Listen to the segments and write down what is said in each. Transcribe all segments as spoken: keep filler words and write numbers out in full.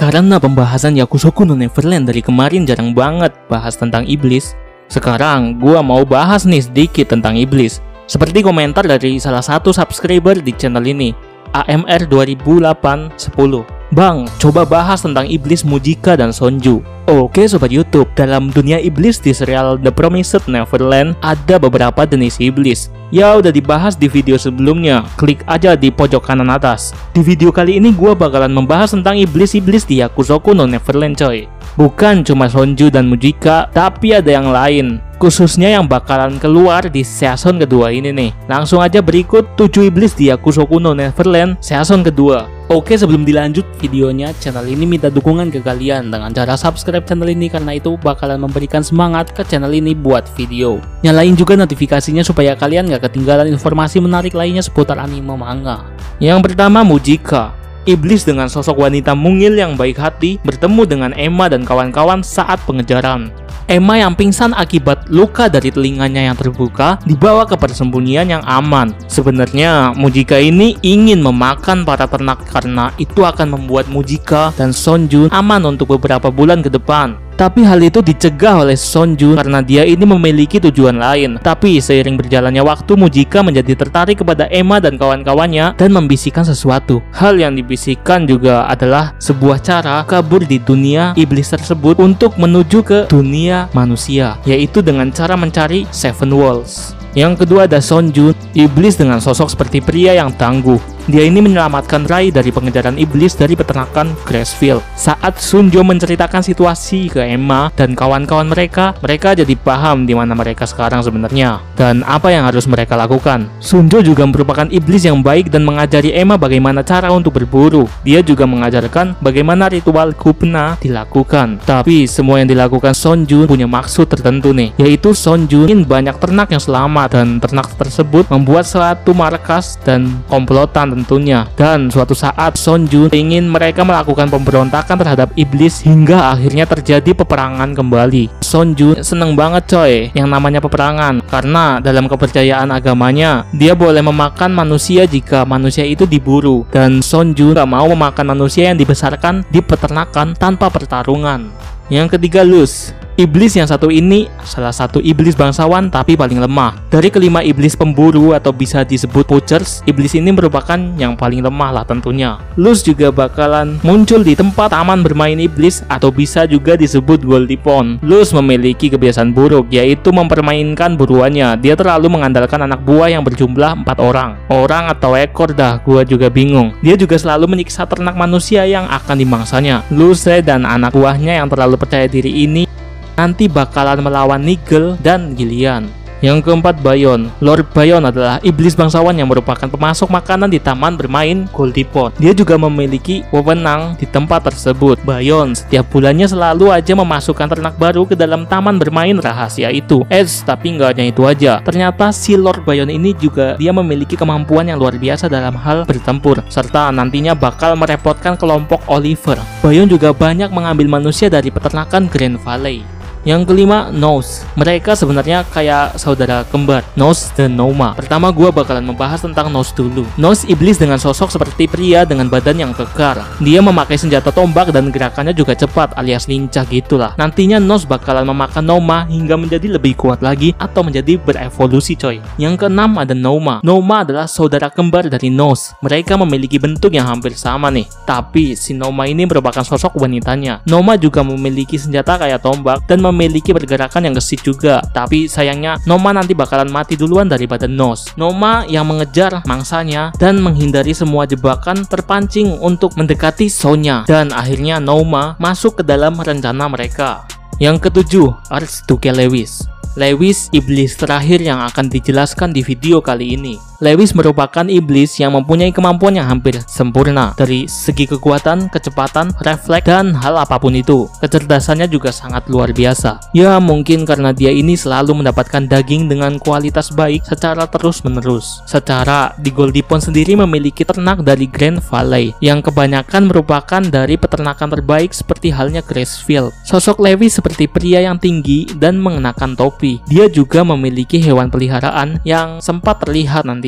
Karena pembahasan Yakusoku no Neverland dari kemarin jarang banget bahas tentang iblis, sekarang gua mau bahas nih sedikit tentang iblis. Seperti komentar dari salah satu subscriber di channel ini, A M R dua ribu delapan sepuluh. Bang, coba bahas tentang iblis Mujika dan Sonju. Oke sobat YouTube, dalam dunia iblis di serial The Promised Neverland ada beberapa jenis iblis. Ya udah dibahas di video sebelumnya, klik aja di pojok kanan atas. Di video kali ini gua bakalan membahas tentang iblis-iblis di Yakusoku no Neverland coy. Bukan cuma Sonju dan Mujika, tapi ada yang lain, khususnya yang bakalan keluar di season kedua ini nih. Langsung aja berikut tujuh iblis di Yakusoku no Neverland season kedua. Oke, sebelum dilanjut videonya, channel ini minta dukungan ke kalian dengan cara subscribe channel ini, karena itu bakalan memberikan semangat ke channel ini buat video. Nyalain juga notifikasinya supaya kalian gak ketinggalan informasi menarik lainnya seputar anime manga. Yang pertama, Mujika. Iblis dengan sosok wanita mungil yang baik hati bertemu dengan Emma dan kawan-kawan saat pengejaran. Emma yang pingsan akibat luka dari telinganya yang terbuka dibawa ke persembunyian yang aman. Sebenarnya Mujika ini ingin memakan para ternak karena itu akan membuat Mujika dan Sonju aman untuk beberapa bulan ke depan. Tapi hal itu dicegah oleh Sonju karena dia ini memiliki tujuan lain. Tapi seiring berjalannya waktu, Mujika menjadi tertarik kepada Emma dan kawan-kawannya dan membisikkan sesuatu. Hal yang dibisikkan juga adalah sebuah cara kabur di dunia iblis tersebut untuk menuju ke dunia manusia, yaitu dengan cara mencari Seven Walls. Yang kedua ada Sonju, iblis dengan sosok seperti pria yang tangguh. Dia ini menyelamatkan Rai dari pengejaran iblis dari peternakan Gracefield. Saat Sunjo menceritakan situasi ke Emma dan kawan-kawan mereka, mereka jadi paham di mana mereka sekarang sebenarnya dan apa yang harus mereka lakukan. Sunjo juga merupakan iblis yang baik dan mengajari Emma bagaimana cara untuk berburu. Dia juga mengajarkan bagaimana ritual Kupna dilakukan. Tapi semua yang dilakukan Sonju punya maksud tertentu nih, yaitu Sonju ingin banyak ternak yang selamat, dan ternak tersebut membuat suatu markas dan komplotan tentunya. Dan suatu saat Sonju ingin mereka melakukan pemberontakan terhadap iblis hingga akhirnya terjadi peperangan kembali. Sonju seneng banget coy yang namanya peperangan, karena dalam kepercayaan agamanya dia boleh memakan manusia jika manusia itu diburu, dan Sonju gak mau memakan manusia yang dibesarkan di peternakan tanpa pertarungan. Yang ketiga, Luz. Iblis yang satu ini salah satu iblis bangsawan tapi paling lemah. Dari kelima iblis pemburu atau bisa disebut poachers, iblis ini merupakan yang paling lemah lah tentunya. Luz juga bakalan muncul di tempat taman bermain iblis atau bisa juga disebut Goldie Pond. Luz memiliki kebiasaan buruk, yaitu mempermainkan buruannya. Dia terlalu mengandalkan anak buah yang berjumlah empat orang. Orang atau ekor dah, gua juga bingung. Dia juga selalu menyiksa ternak manusia yang akan dimangsanya. Luz dan anak buahnya yang terlalu percaya diri ini nanti bakalan melawan Nigel dan Gillian. Yang keempat, Bayon. Lord Bayon adalah iblis bangsawan yang merupakan pemasok makanan di taman bermain Goldie Pond. Dia juga memiliki wewenang di tempat tersebut. Bayon setiap bulannya selalu aja memasukkan ternak baru ke dalam taman bermain rahasia itu. Eh, tapi nggak hanya itu aja. Ternyata si Lord Bayon ini juga dia memiliki kemampuan yang luar biasa dalam hal bertempur, serta nantinya bakal merepotkan kelompok Oliver. Bayon juga banyak mengambil manusia dari peternakan Grand Valley. Yang kelima, Nose. Mereka sebenarnya kayak saudara kembar, Nose dan Noma. Pertama gua bakalan membahas tentang Nose dulu. Nose iblis dengan sosok seperti pria dengan badan yang kekar. Dia memakai senjata tombak dan gerakannya juga cepat alias lincah gitulah. Nantinya Nose bakalan memakan Noma hingga menjadi lebih kuat lagi atau menjadi berevolusi coy. Yang keenam ada Noma. Noma adalah saudara kembar dari Nose. Mereka memiliki bentuk yang hampir sama nih. Tapi si Noma ini merupakan sosok wanitanya. Noma juga memiliki senjata kayak tombak dan memiliki pergerakan yang gesit juga. Tapi sayangnya Noma nanti bakalan mati duluan daripada Nose. Noma yang mengejar mangsanya dan menghindari semua jebakan terpancing untuk mendekati Sonya, dan akhirnya Noma masuk ke dalam rencana mereka. Yang ketujuh, Archduke Lewis. Lewis, iblis terakhir yang akan dijelaskan di video kali ini. Lewis merupakan iblis yang mempunyai kemampuan yang hampir sempurna dari segi kekuatan, kecepatan, refleks, dan hal apapun itu. Kecerdasannya juga sangat luar biasa. Ya mungkin karena dia ini selalu mendapatkan daging dengan kualitas baik secara terus-menerus. Secara di Goldie Pond sendiri memiliki ternak dari Grand Valley yang kebanyakan merupakan dari peternakan terbaik seperti halnya Gracefield. Sosok Lewis seperti pria yang tinggi dan mengenakan topi. Dia juga memiliki hewan peliharaan yang sempat terlihat nanti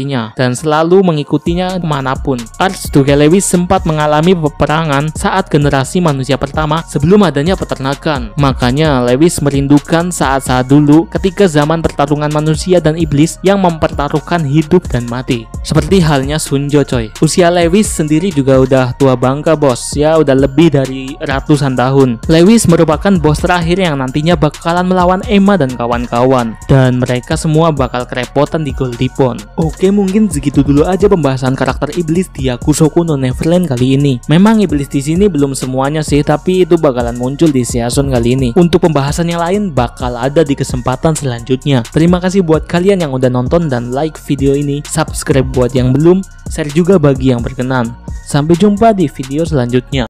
mencarinya dan selalu mengikutinya kemanapun. Ars juga Lewis sempat mengalami peperangan saat generasi manusia pertama sebelum adanya peternakan. Makanya Lewis merindukan saat-saat dulu ketika zaman pertarungan manusia dan iblis yang mempertaruhkan hidup dan mati. Seperti halnya Sunjo coy. Usia Lewis sendiri juga udah tua bangka bos, ya udah lebih dari ratusan tahun. Lewis merupakan bos terakhir yang nantinya bakalan melawan Emma dan kawan-kawan, dan mereka semua bakal kerepotan di Goldie Pond. Oke, mungkin segitu dulu aja pembahasan karakter iblis di Yakusoku no Neverland kali ini. Memang iblis di sini belum semuanya sih, tapi itu bakalan muncul di season kali ini. Untuk pembahasan yang lain bakal ada di kesempatan selanjutnya. Terima kasih buat kalian yang udah nonton dan like video ini, subscribe buat yang belum, share juga bagi yang berkenan. Sampai jumpa di video selanjutnya.